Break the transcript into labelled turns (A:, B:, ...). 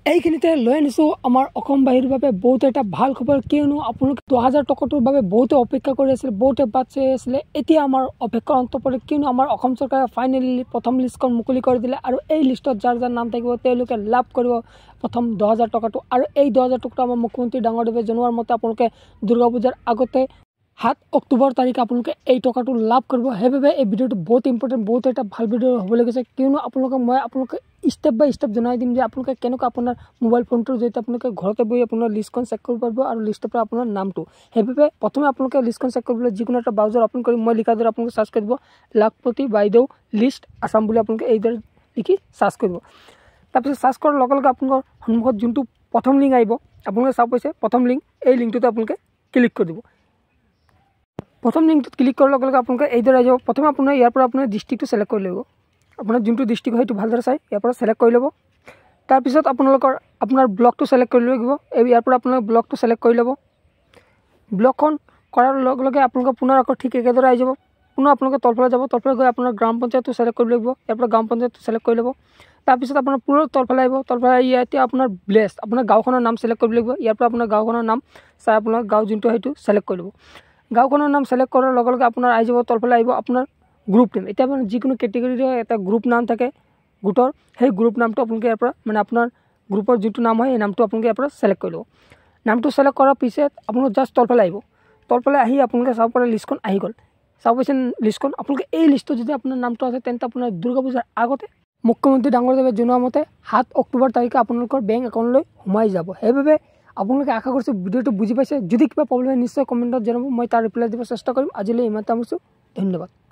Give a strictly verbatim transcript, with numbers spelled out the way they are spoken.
A: এইখিনিতে লৈ আনিছোঁ আমাৰ অসমবাসীৰ বাবে বহুত এটা ভাল খবৰ, কিয়নো আপোনালোকে দহ হাজাৰ টকাটোৰ বাবে বহুতে অপেক্ষা কৰি আছিল, বহুতে বাট চাই আছিলে। এতিয়া আমাৰ অপেক্ষা অন্ত পৰে, কিয়নো আমাৰ অসম চৰকাৰে ফাইনেলি প্ৰথম লিষ্টখন মুকলি কৰি দিলে আৰু এই লিষ্টত যাৰ যাৰ নাম থাকিব তেওঁলোকে লাভ কৰিব প্ৰথম দহ হাজাৰ টকাটো। আৰু এই দহ হাজাৰ টকাটো আমাৰ মুখ্যমন্ত্ৰী ডাঙৰদেৱে জনোৱাৰ মতে আপোনালোকে দুৰ্গা পূজাৰ আগতে সাত অক্টোবৰ তাৰিখে আপোনালোকে এই টকাটো লাভ কৰিব। সেইবাবে এই ভিডিঅ'টো বহুত ইম্পৰ্টেণ্ট, বহুত এটা ভাল ভিডিঅ' হ'বলৈ গৈছে, কিয়নো আপোনালোকক মই আপোনালোকে ষ্টেপ বাই ষ্টেপ জনাই দিম যে আপোনালোকে কেনেকৈ আপোনাৰ মোবাইল ফোনটোৰ জৰিয়তে আপোনালোকে ঘৰতে বহি আপোনাৰ লিষ্টখন চেক কৰিব পাৰিব আৰু লিষ্টৰ পৰা আপোনাৰ নামটো। সেইবাবে প্ৰথমে আপোনালোকে লিষ্টখন চেক কৰিবলৈ যিকোনো এটা ব্ৰাউজাৰ অপেন কৰি মই লিখাৰ দৰে আপোনালোকে চাৰ্চ কৰিব লাখপতি বাইদেউ লিষ্ট আছাম বুলি আপোনালোকে এইদৰে লিখি চাৰ্চ কৰিব। তাৰপিছত চাৰ্চ কৰাৰ লগে লগে আপোনালোকৰ সন্মুখত যোনটো প্ৰথম লিংক আহিব আপোনালোকে চাব পাইছে প্ৰথম লিংক, এই লিংকটোতে আপোনালোকে ক্লিক কৰি দিব। প্ৰথম লিংকটোত ক্লিক কৰাৰ লগে লগে আপোনালোকে এইদৰে আহি যাব। প্ৰথমে আপোনাৰ ইয়াৰ পৰা আপোনাৰ ডিষ্ট্ৰিক্টটো ছিলেক্ট কৰি ল'ব, আপোনাৰ যোনটো ডিষ্ট্ৰিক্ট হয় সেইটো ভালদৰে চাই ইয়াৰ পৰা ছিলেক্ট কৰি ল'ব। তাৰপিছত আপোনালোকৰ আপোনাৰ ব্লকটো ছিলেক্ট কৰি লাগিব, এই ইয়াৰ পৰা আপোনালোকে ব্লকটো ছিলেক্ট কৰি ল'ব। ব্লকখন কৰাৰ লগে লগে আপোনালোকে পুনৰ আকৌ ঠিক একেদৰে আহি যাব। পুনৰ আপোনালোকে তলফালে যাব, তলফালে গৈ আপোনাৰ গ্ৰাম পঞ্চায়তটো ছিলেক্ট কৰিব লাগিব, ইয়াৰ পৰা গ্ৰাম পঞ্চায়তটো ছিলেক্ট কৰি ল'ব। তাৰপিছত আপোনাৰ পুনৰ তলফালে আহিব, তলফালে আহি এতিয়া আপোনাৰ ভিলেজ আপোনাৰ গাঁওখনৰ নাম ছিলেক্ট কৰিব লাগিব, ইয়াৰ পৰা আপোনাৰ গাঁওখনৰ নাম চাই আপোনাৰ গাঁও যোনটো সেইটো ছিলেক্ট কৰি ল'ব। গাঁওখনৰ নাম ছিলেক্ট কৰাৰ লগে লগে আপোনাৰ আহি যাব, তলফালে আহিব আপোনাৰ গ্ৰুপ নেম। এতিয়া আপোনাৰ যিকোনো কেটেগৰীৰ এটা গ্ৰুপ নাম থাকে গোটৰ, সেই গ্ৰুপ নামটো আপোনালোকে ইয়াৰ পৰা মানে আপোনাৰ গ্ৰুপৰ যিটো নাম হয় সেই নামটো আপোনালোকে ইয়াৰ পৰা ছিলেক্ট কৰি ল'ব। নামটো ছিলেক্ট কৰাৰ পিছত আপোনালোকে জাষ্ট তলফালে আহিব, তলফালে আহি আপোনালোকে চাব পাৰে লিষ্টখন আহি গ'ল। চাব পাইছে লিষ্টখন। আপোনালোকে এই লিষ্টত যদি আপোনাৰ নামটো আছে তেন্তে আপোনাৰ দুৰ্গা পূজাৰ আগতে মুখ্যমন্ত্ৰী ডাঙৰদেৱে জনোৱা মতে সাত অক্টোবৰ তাৰিখে আপোনালোকৰ বেংক একাউণ্টলৈ সোমাই যাব। সেইবাবে আপোনালোকে আশা কৰিছোঁ ভিডিঅ'টো বুজি পাইছে। যদি কিবা প্ৰব্লেম হয় নিশ্চয় কমেণ্টত জনাব, মই তাৰ ৰিপ্লাই দিব চেষ্টা কৰিম। আজিলৈ ইমানতে সামৰিছোঁ, ধন্যবাদ।